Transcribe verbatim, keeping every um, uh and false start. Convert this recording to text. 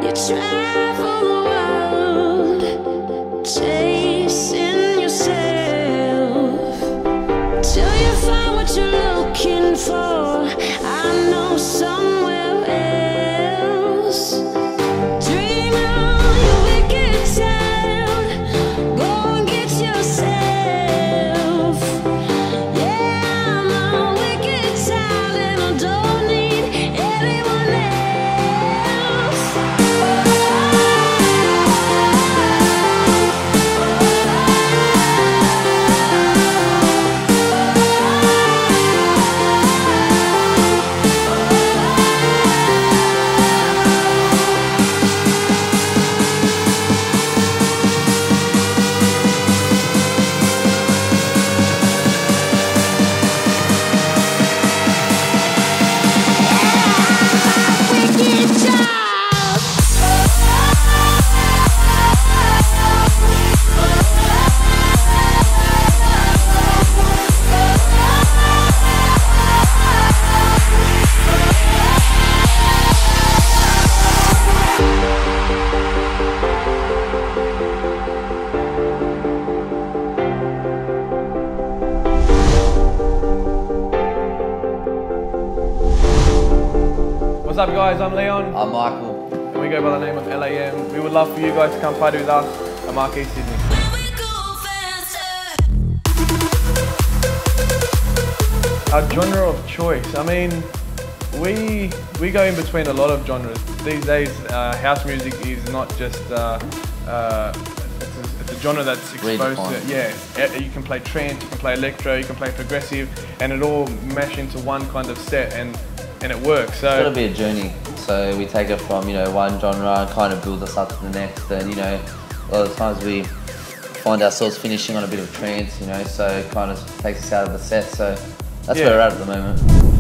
You travel the world, chasing yourself, till you find what you're looking for. I know somewhere else. Dream on your wicked child, go and get yourself. Yeah, I'm a wicked child and I don't need anyone else. What's up guys, I'm Leon. I'm Michael. And we go by the name of L A M. We would love for you guys to come party with us at Marquee Sydney. Our genre of choice, I mean, we we go in between a lot of genres. These days, uh, house music is not just, uh, uh, it's, a, it's a genre that's exposed to, yeah, you can play trance, you can play electro, you can play progressive, and it all mesh into one kind of set, and and it works. So it's got to be a journey. So we take it from, you know, one genre and kind of build us up to the next. And, you know, a lot of times we find ourselves finishing on a bit of trance, you know, so it kind of takes us out of the set. So that's yeah. where we're at at the moment.